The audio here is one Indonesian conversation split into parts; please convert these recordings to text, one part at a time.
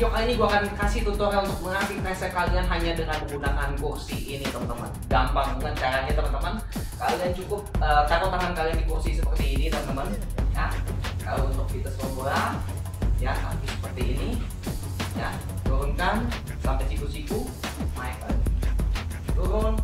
video kali ini gue akan kasih tutorial untuk mengaktifkan tricep kalian hanya dengan menggunakan kursi ini teman-teman. Gampang banget caranya teman-teman. Kalian cukup taruh tangan kalian di kursi seperti ini teman-teman. Ya, kalau untuk kita bola, ya kaki seperti ini. Ya, turunkan sampai siku-siku, naik lagi, turun.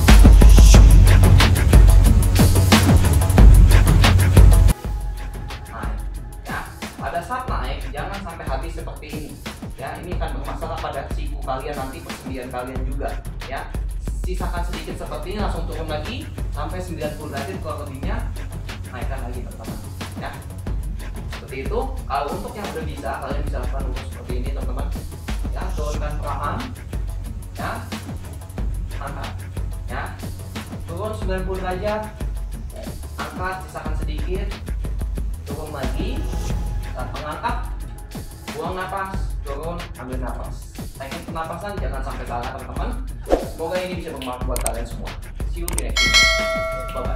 Pada saat naik, jangan sampai habis seperti ini. Ya, ini akan bermasalah pada siku kalian nanti, persendian kalian juga. Ya, sisakan sedikit seperti ini, langsung turun lagi sampai 90 derajat kurang lebihnya, naikkan lagi teman-teman. Ya, seperti itu. Kalau untuk yang udah bisa, kalian bisa lakukan seperti ini teman-teman. Ya, turunkan perlahan. Ya, angkat. Ya, turun 90 derajat, angkat, sisakan sedikit, turun lagi. Saat mengangkat, buang napas, turun, ambil napas. Teknik pernapasan jangan sampai salah teman-teman. Semoga ini bisa bermanfaat buat kalian semua. See you di next video. Bye-bye.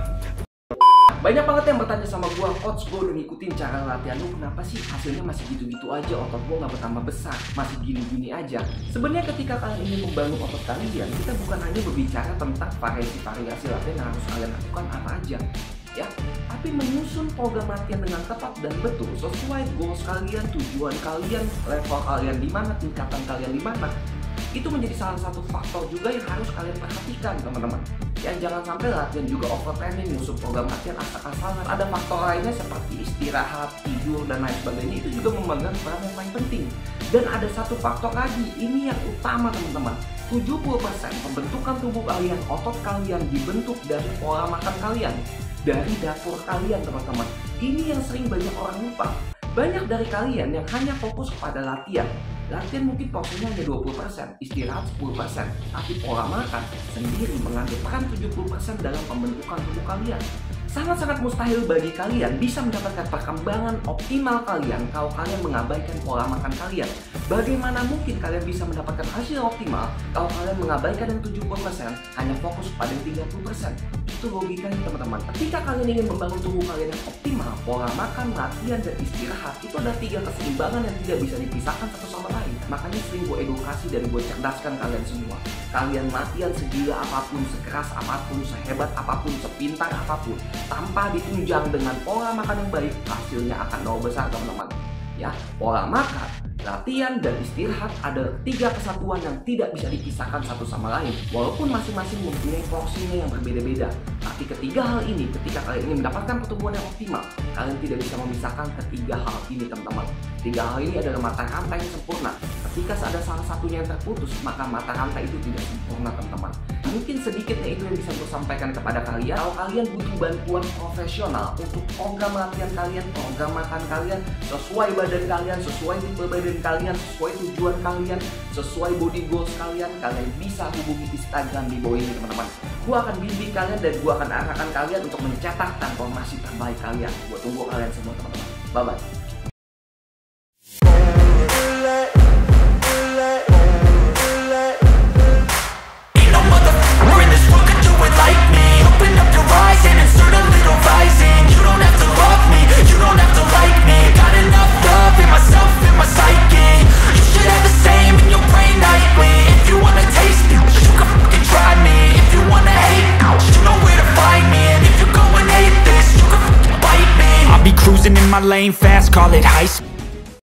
Banyak banget yang bertanya sama gua, coach, gua udah ngikutin cara latihan lu, kenapa sih hasilnya masih gitu-gitu aja, otot gua nggak bertambah besar, masih gini-gini aja. Sebenarnya ketika kalian ingin membangun otot kalian, kita bukan hanya berbicara tentang variasi latihan yang harus kalian lakukan apa aja, ya, tapi menyusun program latihan dengan tepat dan betul sesuai goals kalian, tujuan kalian, level kalian di mana, tingkatan kalian di mana. Itu menjadi salah satu faktor juga yang harus kalian perhatikan teman-teman. Ya, jangan sampai latihan juga overtraining, musuh program latihan asal-asalan. Ada faktor lainnya seperti istirahat, tidur, dan lain sebagainya. Itu juga memegang peran yang paling penting. Dan ada satu faktor lagi, ini yang utama teman-teman. 70% pembentukan tubuh kalian, otot kalian dibentuk dari pola makan kalian, dari dapur kalian teman-teman. Ini yang sering banyak orang lupa. Banyak dari kalian yang hanya fokus kepada latihan. Latihan mungkin porsinya hanya 20%, istirahat 10%, tapi pola makan sendiri mengambil peran 70% dalam pembentukan tubuh kalian. Sangat-sangat mustahil bagi kalian bisa mendapatkan perkembangan optimal kalian kalau kalian mengabaikan pola makan kalian. Bagaimana mungkin kalian bisa mendapatkan hasil optimal kalau kalian mengabaikan yang 70%, hanya fokus pada yang 30%? Itu logikanya teman-teman. Ketika kalian ingin membangun tubuh kalian yang optimal, pola makan, latihan, dan istirahat itu ada 3 keseimbangan yang tidak bisa dipisahkan satu sama lain. Makanya sering gue edukasi dan gue cerdaskan kalian semua. Kalian latihan segila apapun, sekeras apapun, sehebat apapun, sepintar apapun, tanpa ditunjang dengan pola makan yang baik, hasilnya akan nol besar teman-teman. Ya, pola makan, latihan, dan istirahat adalah 3 kesatuan yang tidak bisa dipisahkan satu sama lain. Walaupun masing-masing mempunyai porsinya yang berbeda-beda, tapi ketiga hal ini, ketika kalian ingin mendapatkan pertumbuhan yang optimal, kalian tidak bisa memisahkan ketiga hal ini teman-teman. 3 hal ini adalah mata rantai yang sempurna. Ketika ada salah satunya yang terputus, maka mata rantai itu tidak sempurna teman-teman. Mungkin sedikitnya itu yang bisa gue sampaikan kepada kalian. Kalau kalian butuh bantuan profesional untuk program latihan kalian, program makan kalian, sesuai badan kalian, sesuai tipe badan kalian, sesuai tujuan kalian, sesuai body goals kalian, kalian bisa hubungi Instagram di bawah ini teman-teman. Gue akan bimbing kalian dan gue akan arahkan kalian untuk mencetak transformasi terbaik kalian. Gue tunggu kalian semua teman-teman. Bye-bye. Cruising in my lane fast, call it high speed.